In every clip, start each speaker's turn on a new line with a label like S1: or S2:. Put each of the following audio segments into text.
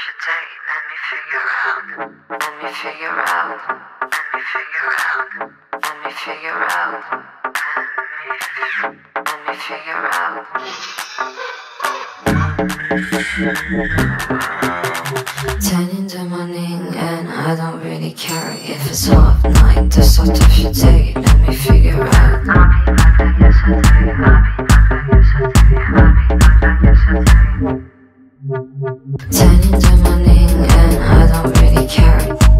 S1: your day. Let me figure out. Let me figure out. Let me figure out. Let me figure out. Let me figure out. Ten in the morning and I don't really care if it's half nine. The start of your day. Let me figure out. I'll be back like yesterday. I'll be back like yesterday. I'll be back like yesterday. 10 in the morning and I don't really care.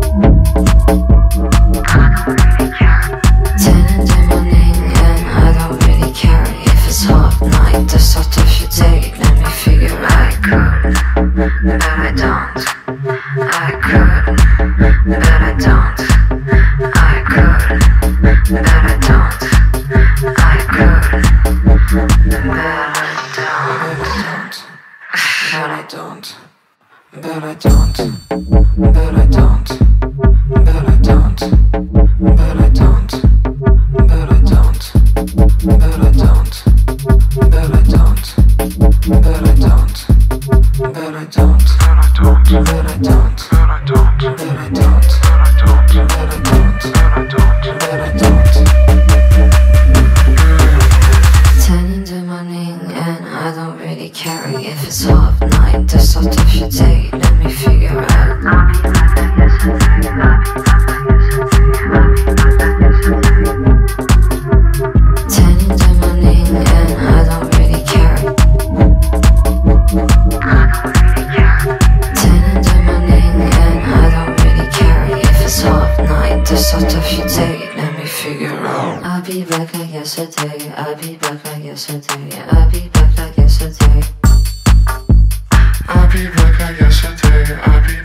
S1: I don't really care. 10 in the morning and I don't really care if it's half nine. The start of your day. Let me figure out. I could, but I don't. I could, but I don't. I could, but I don't. I could, but I don't. But I don't. But I don't. But I don't. But I don't. But I don't. But I don't. But I don't. But I don't. But I don't. But I don't. But I don't. But I don't. But I don't. But I don't. But I don't. 10 in the morning and I don't really care if it's half nine. The start of your day. Let me figure out. I'll be back like yesterday. I'll be back like yesterday. I'll be back like yesterday. 10 in the morning and I don't really care. I don't really care. 10 in the morning and I don't really care if it's half nine. The start of your day. Let me figure out. I'll be back like yesterday. I'll be back like yesterday. I'll be back like yesterday. I'll be back like yesterday. I'll be